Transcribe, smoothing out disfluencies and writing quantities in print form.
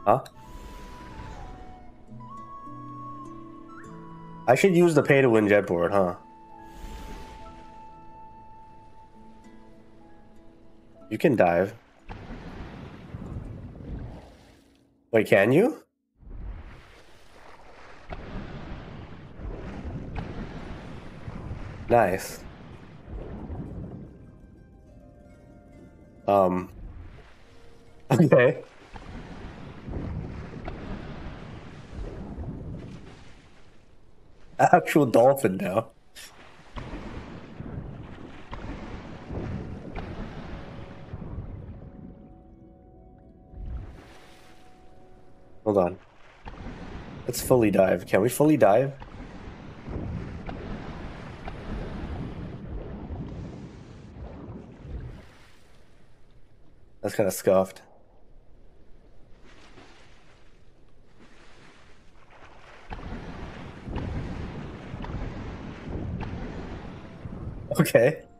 Huh? I should use the pay to win jet board, huh? You can dive. Wait, can you? Nice. Um, okay. Actual dolphin now. Hold on. Let's fully dive. Can we fully dive? That's kind of scuffed. Okay.